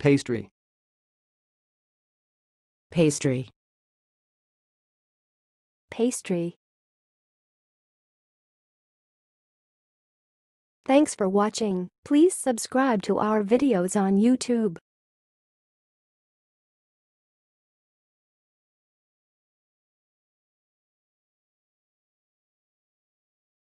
Pastry. Pastry. Pastry. Thanks for watching. Please subscribe to our videos on YouTube.